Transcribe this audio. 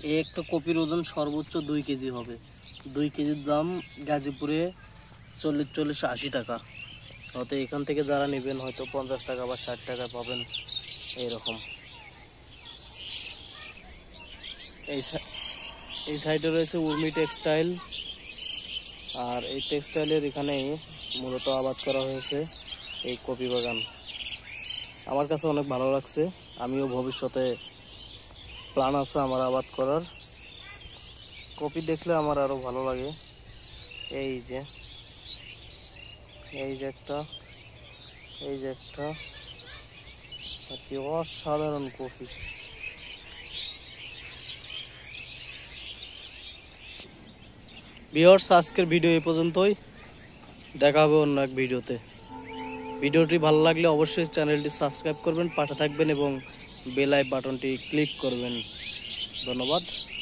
এই একটা কপির ওজন সর্বোচ্চ 2 কেজি হবে। 2 কেজির দাম গাজীপুরে 40-80 টাকা। হয়তো এখান থেকে যারা নেবেন হয়তো 50 টাকা বা 60 টাকা পাবেন এইরকম। এই সাইডে রয়েছে উর্মি টেক্সটাইল, আর এই টেক্সটাইলের এখানে মূলত আবাদ করা হয়েছে এই কপি বাগান। আমার কাছে অনেক ভালো লাগছে, আমিও ভবিষ্যতে প্ল্যান আছে আমার আবাদ করার। কপি দেখলে আমার আরো ভালো লাগে। এই যে একটা আর কি অসাধারণ কপি। ভিউয়ার্স, আজকের ভিডিও এই পর্যন্তই, দেখা হবে অন্য এক ভিডিওতে। ভিডিওটি ভালো লাগলে অবশ্যই চ্যানেলটি সাবস্ক্রাইব করবেন, পাশে থাকবেন এবং বেল আইকন বাটনটি ক্লিক করবেন। ধন্যবাদ।